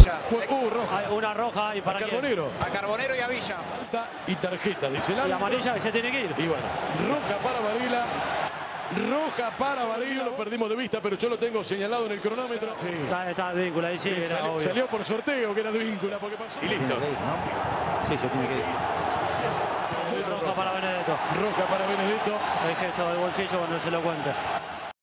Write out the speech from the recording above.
amarilla. Roja. Hay una roja y para A Carbonero. A Carbonero y a Villa. Falta y tarjeta, dice el y árbitro. amarilla que se tiene que ir. Y bueno, roja para Varela. Roja para Varela, lo perdimos de vista, pero yo lo tengo señalado en el cronómetro. Sí. Está víncula ahí, sí, era obvio. Salió por sorteo que era de víncula, porque pasó. Y listo. Sí, se tiene que ir. Roja para Benedetto. Roja para Benedetto. El gesto del bolsillo cuando se lo cuente.